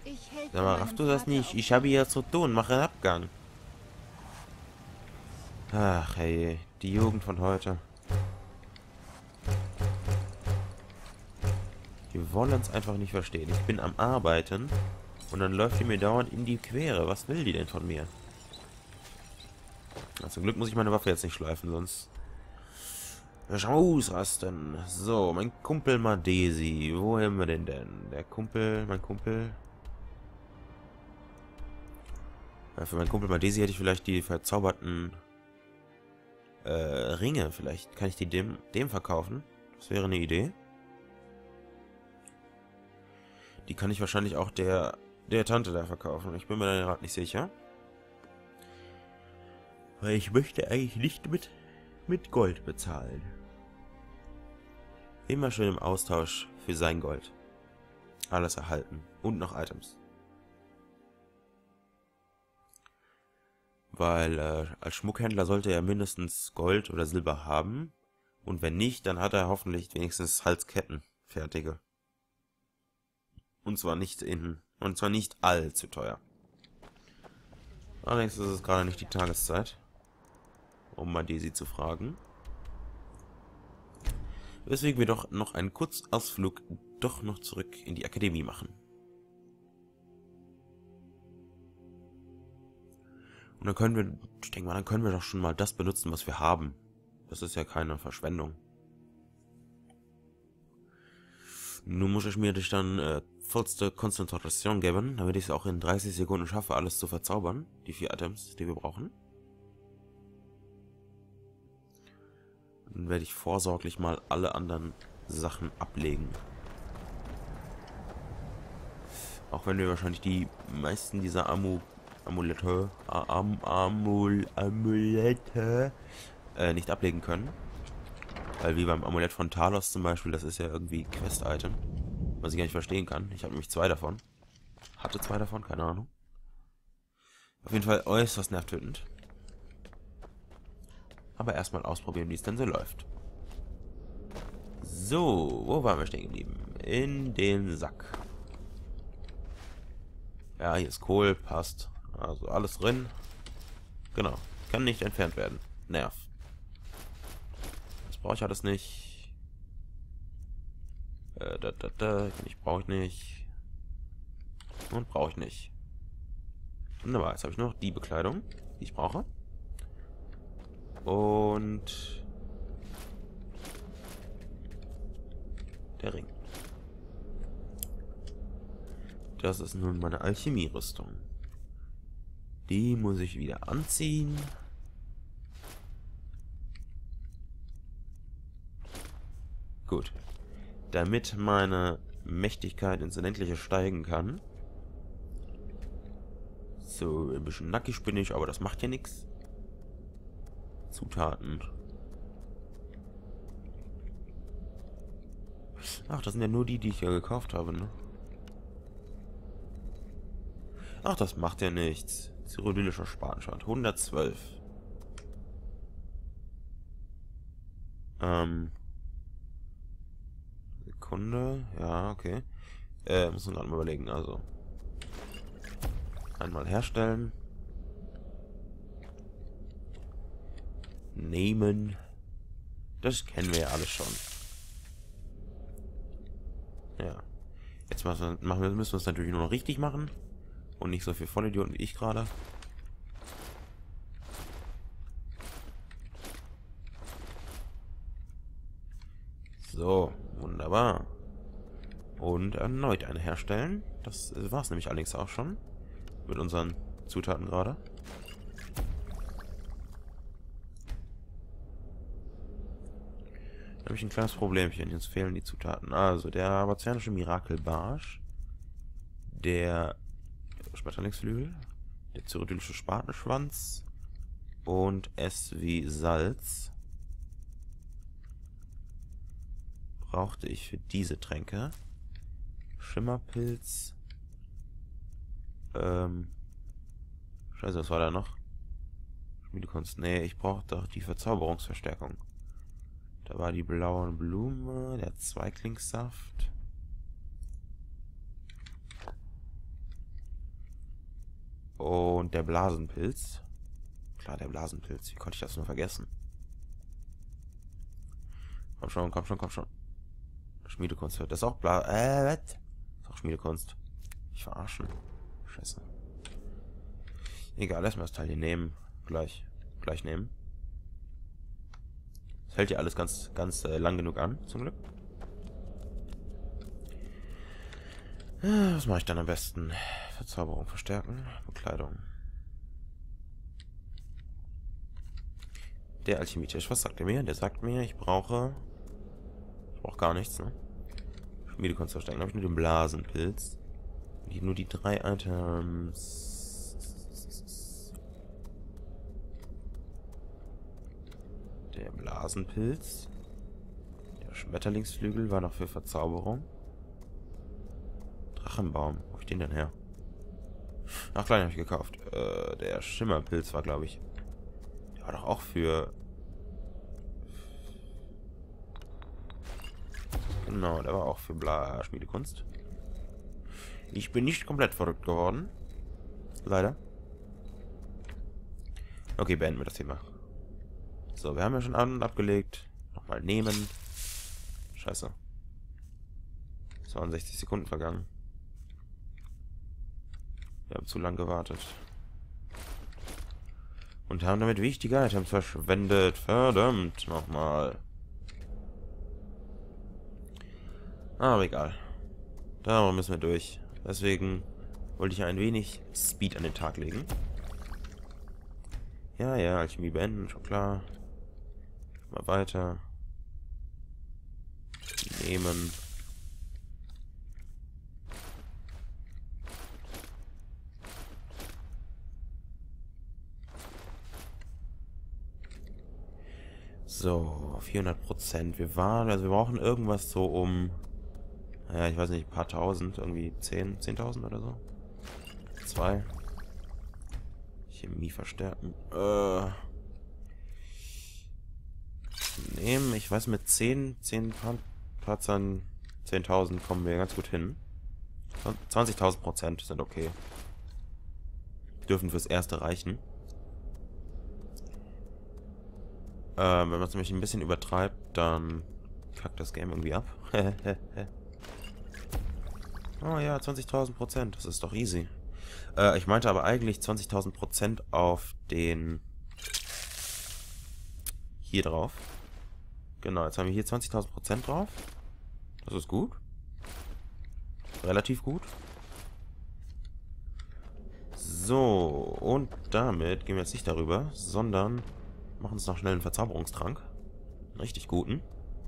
Ich helfe Sag mal, raffst meinem du das Vater nicht? auf Ich der habe Suche. hier zu tun. Mach einen Abgang. Ach, hey. Die Jugend von heute. Die wollen es einfach nicht verstehen. Ich bin am Arbeiten und dann läuft die mir dauernd in die Quere. Was will die denn von mir? Na, zum Glück muss ich meine Waffe jetzt nicht schleifen, sonst... Ausrasten. So, mein Kumpel Madesi. Wo haben wir den denn? Der Kumpel, mein Kumpel... Ja, für meinen Kumpel Madesi hätte ich vielleicht die verzauberten Ringe. Vielleicht kann ich die dem verkaufen. Das wäre eine Idee. Die kann ich wahrscheinlich auch der Tante da verkaufen. Ich bin mir da gerade nicht sicher. Weil ich möchte eigentlich nicht mit Gold bezahlen. Immer schön im Austausch für sein Gold. Alles erhalten. Und noch Items. Weil als Schmuckhändler sollte er mindestens Gold oder Silber haben. Und wenn nicht, dann hat er hoffentlich wenigstens Halsketten fertige. Und zwar nicht allzu teuer. Allerdings ist es gerade nicht die Tageszeit, um mal Daisy zu fragen. Weswegen wir doch noch einen Kurzausflug doch noch zurück in die Akademie machen. Und dann können wir, ich denke mal, dann können wir doch schon mal das benutzen, was wir haben. Das ist ja keine Verschwendung. Nun muss ich mir dann vollste Konzentration geben, damit ich es auch in 30 Sekunden schaffe, alles zu verzaubern. Die 4 Items, die wir brauchen. Dann werde ich vorsorglich mal alle anderen Sachen ablegen. Auch wenn wir wahrscheinlich die meisten dieser Amulette nicht ablegen können. Weil wie beim Amulett von Talos zum Beispiel, das ist ja irgendwie Quest-Item. Was ich gar nicht verstehen kann. Ich habe nämlich 2 davon. Hatte 2 davon, keine Ahnung. Auf jeden Fall äußerst nervtötend. Aber erstmal ausprobieren, wie es denn so läuft. So, wo waren wir stehen geblieben? In den Sack. Ja, hier ist Kohl, passt. Also alles drin. Genau. Kann nicht entfernt werden. Nerv. Das brauche ich alles nicht. Brauche ich nicht. Und brauche ich nicht. Wunderbar, jetzt habe ich nur noch die Bekleidung, die ich brauche. Und der Ring. Das ist nun meine Alchemie-Rüstung. Die muss ich wieder anziehen. Gut. Damit meine Mächtigkeit ins Unendliche steigen kann. So, ein bisschen nackig bin ich, aber das macht ja nichts. Zutaten. Ach, das sind ja nur die ich ja gekauft habe, ne? Ach, das macht ja nichts. Cyrillischer Spatenschwert. 112. Sekunde. Ja, okay. Muss man gerade mal überlegen. Also. Einmal herstellen. Nehmen. Das kennen wir ja alles schon. Ja. Jetzt müssen wir es natürlich nur noch richtig machen. Und nicht so viel Vollidioten wie ich gerade. So, wunderbar. Und erneut eine herstellen. Das war es nämlich allerdings auch schon. Mit unseren Zutaten gerade. Da habe ich ein kleines Problemchen. Jetzt fehlen die Zutaten. Also, der abazianische Mirakelbarsch. Der Schmetterlingsflügel. Der cyrillische Spatenschwanz. Und S wie Salz. Brauchte ich für diese Tränke. Schimmerpilz. Scheiße, was war da noch? Schmiedekunst. Nee, ich brauche doch die Verzauberungsverstärkung. Da war die blaue Blume, der Zweiglingssaft. Und der Blasenpilz. Klar, der Blasenpilz. Wie konnte ich das nur vergessen? Komm schon, komm schon, komm schon. Schmiedekunst. Das ist auch was? Das ist auch Schmiedekunst. Ich verarschen. Scheiße. Egal, lass mal das Teil hier nehmen. Gleich nehmen. Das hält ja alles ganz lang genug an, zum Glück. Was mache ich dann am besten? Verzauberung verstärken. Bekleidung. Der Alchemietisch, was sagt er mir? Der sagt mir, ich brauche gar nichts, ne? Schmiedekunst verstärken. Habe ich nur den Blasenpilz. Nur die 3 Items. Der Blasenpilz. Der Schmetterlingsflügel war noch für Verzauberung. Drachenbaum. Wo hab ich den denn her? Ach, klein habe ich gekauft. Der Schimmerpilz war, glaube ich. Der war doch auch für... Genau, der war auch für Schmiedekunst. Ich bin nicht komplett verrückt geworden. Leider. Okay, beenden wir das Thema. So, wir haben ja schon an- und abgelegt. Nochmal nehmen. Scheiße. 62 Sekunden vergangen. Wir haben zu lang gewartet. Und haben damit wichtige Items verschwendet. Verdammt, nochmal. Aber egal. Da müssen wir durch. Deswegen wollte ich ein wenig Speed an den Tag legen. Ja, Alchemie beenden, schon klar. Mal weiter. Nehmen. So, 400%. Wir brauchen irgendwas so um... Naja, ich weiß nicht, ein paar tausend. Irgendwie 10.000 oder so. 2. Chemie verstärken. Nehmen, ich weiß, mit 10 Parzern 10.000 kommen wir ganz gut hin. 20.000% sind okay. Dürfen fürs Erste reichen. Wenn man es nämlich ein bisschen übertreibt, dann kackt das Game irgendwie ab. Oh ja, 20.000%, das ist doch easy. Ich meinte aber eigentlich 20.000% auf den... Hier drauf. Genau, jetzt haben wir hier 20.000% drauf. Das ist gut. Relativ gut. So, und damit gehen wir jetzt nicht darüber, sondern machen uns noch schnell einen Verzauberungstrank. Einen richtig guten.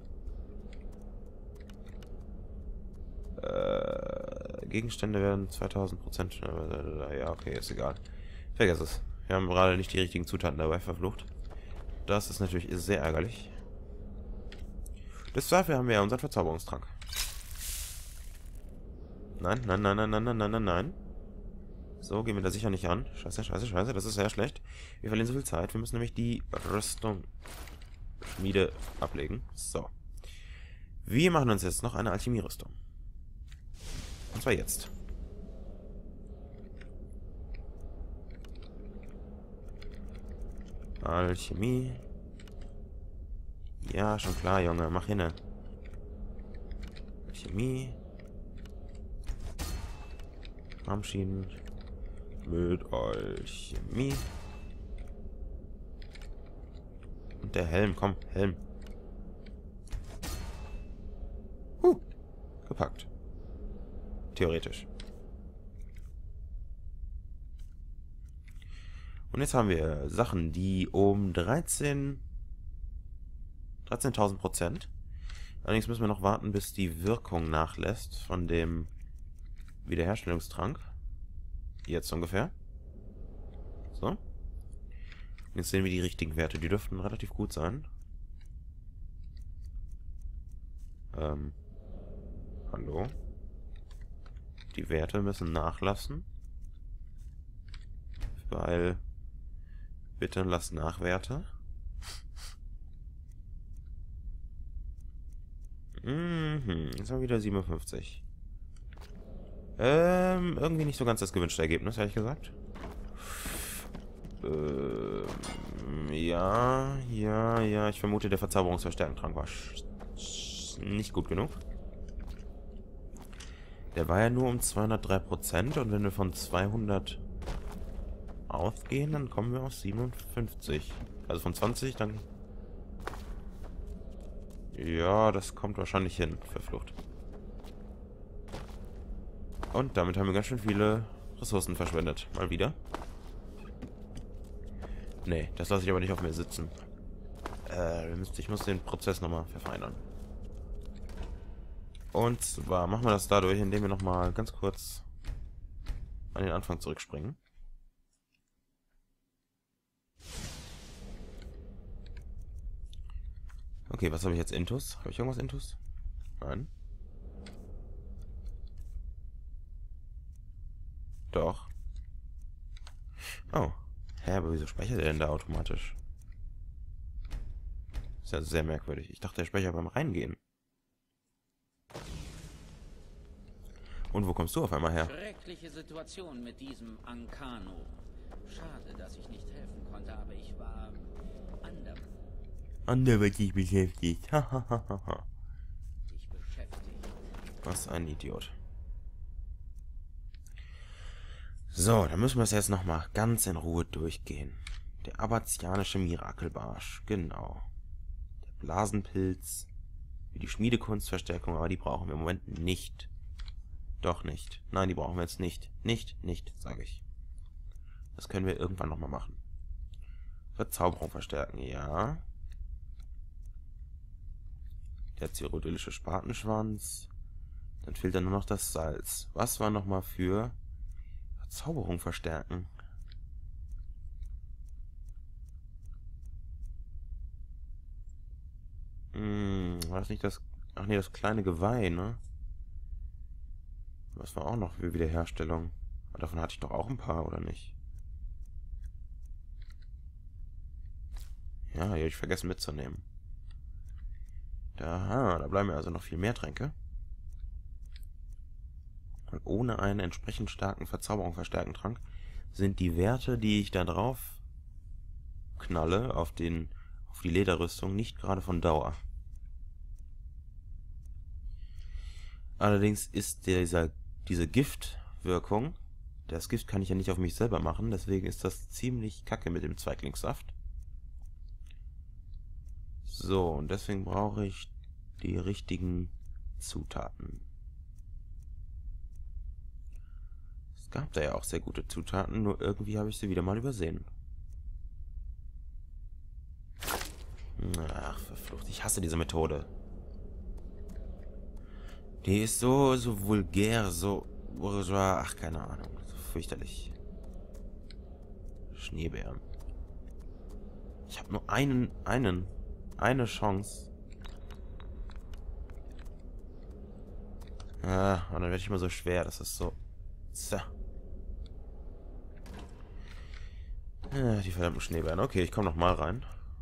Gegenstände werden 2000%. Ja, okay, ist egal. Vergiss es. Wir haben gerade nicht die richtigen Zutaten dabei verflucht. Das ist natürlich sehr ärgerlich. Dafür haben wir ja unseren Verzauberungstrank. Nein. So, gehen wir da sicher nicht an. Scheiße. Das ist sehr schlecht. Wir verlieren so viel Zeit. Wir müssen nämlich die Rüstung Schmiede ablegen. So. Wir machen uns jetzt noch eine Alchemie-Rüstung. Und zwar jetzt. Alchemie. Ja, schon klar, Junge. Mach hin. Alchemie. Armschienen. Mit Alchemie. Und der Helm, komm, Helm. Gepackt. Theoretisch. Und jetzt haben wir Sachen, die um 13.000%. Allerdings müssen wir noch warten, bis die Wirkung nachlässt von dem Wiederherstellungstrank. Jetzt ungefähr. So. Jetzt sehen wir die richtigen Werte. Die dürften relativ gut sein. Hallo. Die Werte müssen nachlassen. Weil... Bitte lass Nachwerte. Jetzt haben wir wieder 57. Irgendwie nicht so ganz das gewünschte Ergebnis, ehrlich gesagt. Ja. Ich vermute, der Verzauberungsverstärkentrank war nicht gut genug. Der war ja nur um 203% und wenn wir von 200 ausgehen, dann kommen wir auf 57. Also von 20, dann... Ja, das kommt wahrscheinlich hin, verflucht. Und damit haben wir ganz schön viele Ressourcen verschwendet. Mal wieder. Nee, das lasse ich aber nicht auf mir sitzen. Ich muss den Prozess nochmal verfeinern. Und zwar machen wir das dadurch, indem wir nochmal ganz kurz an den Anfang zurückspringen. Okay, was habe ich jetzt Intus? Habe ich irgendwas Intus? Nein. Doch. Oh. Hä, aber wieso speichert er denn da automatisch? Ist ja sehr merkwürdig. Ich dachte, er speichert beim Reingehen. Und wo kommst du auf einmal her? Schreckliche Situation mit diesem Ankano. Schade, dass ich nicht helfen konnte, aber ich war anderweitig beschäftigt. Ich beschäftigt. Was ein Idiot. So, dann müssen wir es jetzt nochmal ganz in Ruhe durchgehen. Der abbatianische Mirakelbarsch, genau. Der Blasenpilz. Wie die Schmiedekunstverstärkung, aber die brauchen wir im Moment nicht. Doch nicht. Nein, die brauchen wir jetzt nicht. Nicht, sage ich. Das können wir irgendwann nochmal machen. Verzauberung verstärken, ja. Der cyrodilische Spatenschwanz. Dann fehlt dann nur noch das Salz. Was war nochmal für Verzauberung verstärken? War das nicht das... Ach nee, das kleine Geweih, ne? Was war auch noch für Wiederherstellung? Davon hatte ich doch auch ein paar, oder nicht? Ja, die habe ich vergessen mitzunehmen. Da bleiben mir also noch viel mehr Tränke. Und ohne einen entsprechend starken Verzauberung verstärkten Trank sind die Werte, die ich da drauf knalle, auf die Lederrüstung, nicht gerade von Dauer. Allerdings ist diese Giftwirkung, das Gift kann ich ja nicht auf mich selber machen, deswegen ist das ziemlich kacke mit dem Zweiglingssaft. So, und deswegen brauche ich die richtigen Zutaten. Es gab da ja auch sehr gute Zutaten, nur irgendwie habe ich sie wieder mal übersehen. Ach, verflucht, ich hasse diese Methode. Die ist so vulgär, so bourgeois, ach, keine Ahnung, so fürchterlich. Schneebären. Ich habe nur eine Chance. Ah, und dann werde ich immer so schwer, das ist so... Tja. Die verdammten Schneebären. Okay, ich komme noch mal rein.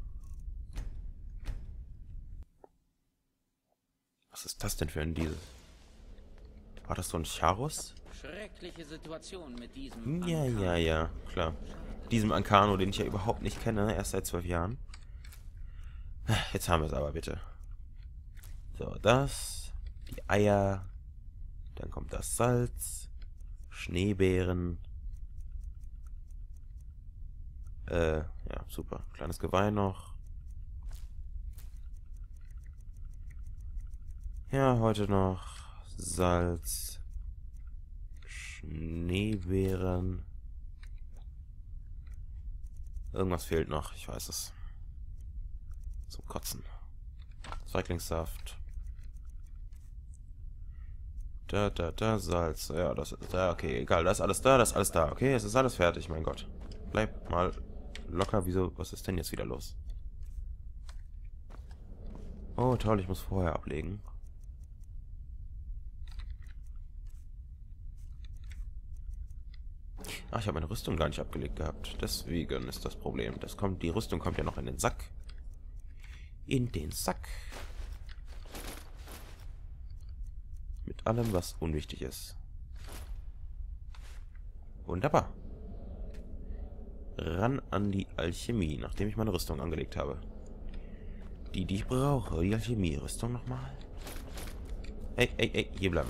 Was ist das denn für ein Diesel? War das so ein Charus? Schreckliche Situation mit diesem Ja, klar. Diesem Ankano, den ich ja überhaupt nicht kenne, erst seit 12 Jahren. Jetzt haben wir es aber, bitte. So, das. Die Eier. Dann kommt das Salz. Schneebeeren. Ja, super. Kleines Geweih noch. Ja, heute noch Salz. Schneebeeren. Irgendwas fehlt noch, ich weiß es. Zum Kotzen. Zweiglingssaft. Da, Salz. Ja, das ist da, okay, egal, das ist alles da, okay, es ist alles fertig, mein Gott. Bleib mal locker, wieso, was ist denn jetzt wieder los? Oh, toll, ich muss vorher ablegen. Ach, ich habe meine Rüstung gar nicht abgelegt gehabt. Deswegen ist das Problem. Die Rüstung kommt ja noch in den Sack. In den Sack. Mit allem, was unwichtig ist. Wunderbar. ran an die Alchemie, nachdem ich meine Rüstung angelegt habe. Die ich brauche. Die Alchemie-Rüstung nochmal. Ey, ey, ey, hier bleiben.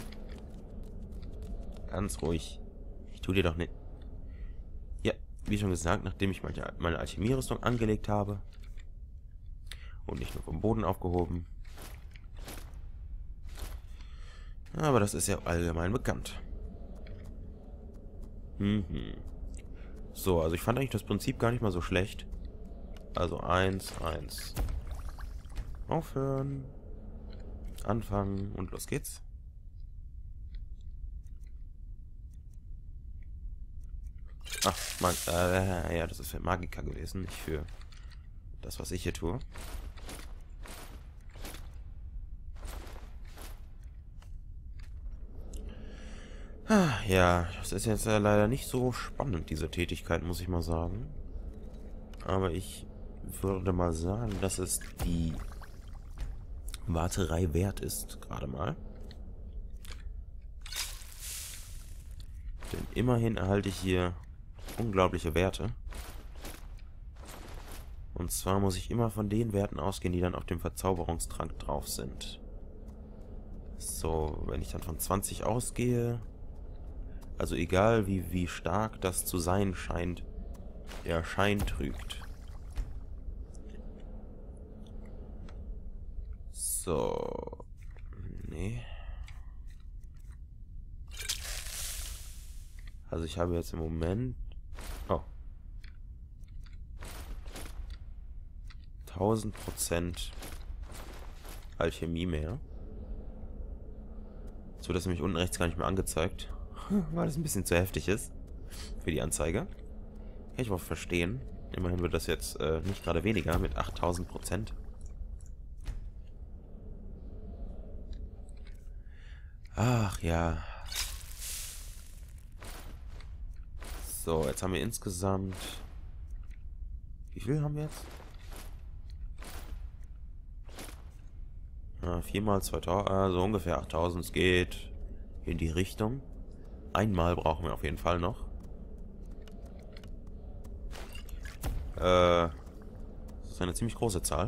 Ganz ruhig. Ich tue dir doch nicht. Ja, wie schon gesagt, nachdem ich meine Alchemie-Rüstung angelegt habe und nicht nur vom Boden aufgehoben. Aber das ist ja allgemein bekannt. So, also ich fand eigentlich das Prinzip gar nicht mal so schlecht. Also 1, 1. Aufhören. Anfangen und los geht's. Ach, ja, das ist für Magiker gewesen, nicht für das, was ich hier tue. Ja, das ist jetzt leider nicht so spannend, diese Tätigkeit, muss ich mal sagen. Aber ich würde mal sagen, dass es die Warterei wert ist, gerade mal. Denn immerhin erhalte ich hier unglaubliche Werte. Und zwar muss ich immer von den Werten ausgehen, die dann auf dem Verzauberungstrank drauf sind. So, wenn ich dann von 20 ausgehe, also egal wie stark das zu sein scheint, der Schein trügt. So. Nee. Also ich habe jetzt im Moment... Oh. 1000% Alchemie mehr. So, dass nämlich unten rechts gar nicht mehr angezeigt. Weil das ein bisschen zu heftig ist. Für die Anzeige. Kann ich auch verstehen. Immerhin wird das jetzt nicht gerade weniger mit 8000%. Ach ja. So, jetzt haben wir insgesamt... Wie viel haben wir jetzt? 4 mal 2000, also ungefähr 8000. Es geht in die Richtung. Einmal brauchen wir auf jeden Fall noch. Das ist eine ziemlich große Zahl.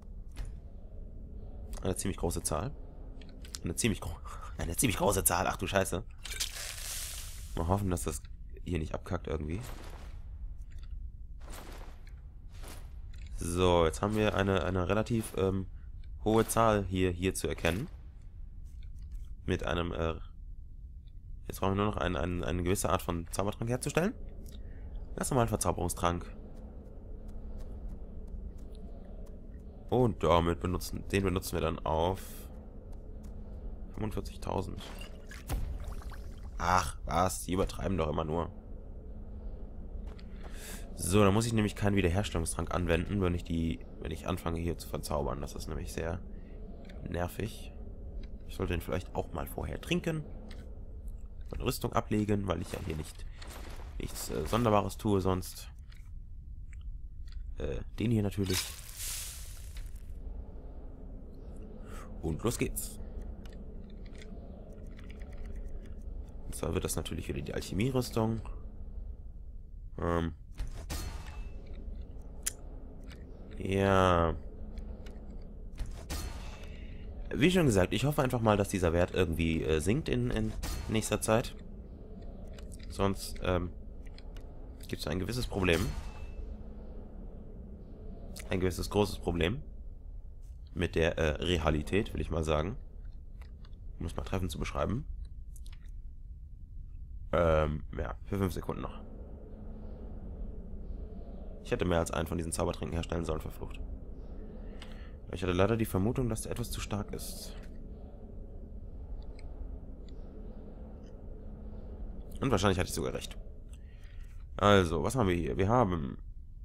Eine ziemlich große Zahl. Eine ziemlich große Zahl. Ach du Scheiße. Mal hoffen, dass das hier nicht abkackt irgendwie. So, jetzt haben wir eine relativ hohe Zahl hier zu erkennen. Mit einem, jetzt brauchen wir nur noch eine gewisse Art von Zaubertrank herzustellen. Das ist nochmal ein Verzauberungstrank. Und damit benutzen wir dann auf 45.000. Ach, was? Die übertreiben doch immer nur. So, dann muss ich nämlich keinen Wiederherstellungstrank anwenden, wenn ich anfange hier zu verzaubern. Das ist nämlich sehr nervig. Ich sollte den vielleicht auch mal vorher trinken. Meine Rüstung ablegen, weil ich ja hier nichts Sonderbares tue sonst. Den hier natürlich. Und los geht's. Und zwar wird das natürlich wieder die Alchemie-Rüstung. Ja. Wie schon gesagt, ich hoffe einfach mal, dass dieser Wert irgendwie sinkt in nächster Zeit. Sonst gibt es ein gewisses Problem. Ein gewisses großes Problem. Mit der Realität, will ich mal sagen. Um es mal treffend zu beschreiben. Ja, für 5 Sekunden noch. Ich hätte mehr als einen von diesen Zaubertränken herstellen sollen, verflucht. Ich hatte leider die Vermutung, dass der etwas zu stark ist. Und wahrscheinlich hatte ich sogar recht. Also, was haben wir hier? Wir haben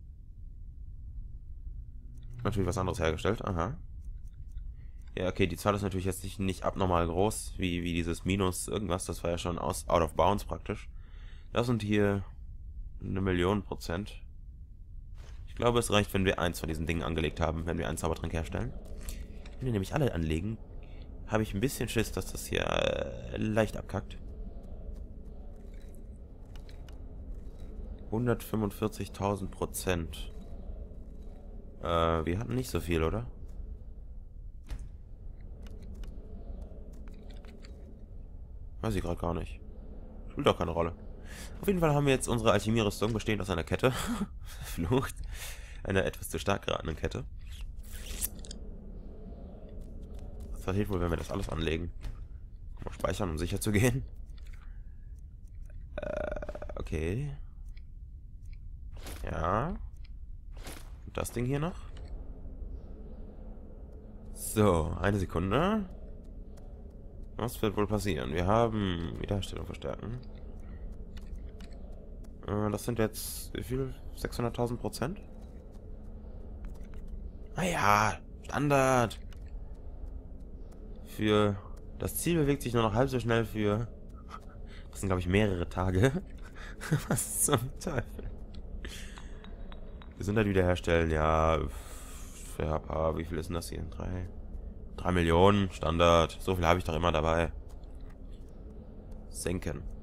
natürlich was anderes hergestellt. Aha. Ja, okay, die Zahl ist natürlich jetzt nicht abnormal groß, wie dieses Minus irgendwas. Das war ja schon out of bounds praktisch. Das sind hier 1.000.000%. Ich glaube, es reicht, wenn wir eins von diesen Dingen angelegt haben, wenn wir einen Zaubertrank herstellen. Wenn wir nämlich alle anlegen, habe ich ein bisschen Schiss, dass das hier leicht abkackt. 145.000%. Wir hatten nicht so viel, oder? Weiß ich gerade gar nicht. Spielt doch keine Rolle. Auf jeden Fall haben wir jetzt unsere Alchemie-Rüstung bestehend aus einer Kette. Verflucht. Einer etwas zu stark geratenen Kette. Das passiert wohl, wenn wir das alles anlegen. Mal speichern, um sicher zu gehen. Okay. Ja. Und das Ding hier noch. So, eine Sekunde. Was wird wohl passieren? Wir haben Wiederherstellung verstärken. Das sind jetzt, wie viel? 600.000%? Naja, Standard. Für das Ziel bewegt sich nur noch halb so schnell für... Das sind, glaube ich, mehrere Tage. Was zum Teufel? Gesundheit wiederherstellen, ja. Ja, wie viel ist denn das hier? 3 Millionen, Standard. So viel habe ich doch immer dabei. Senken.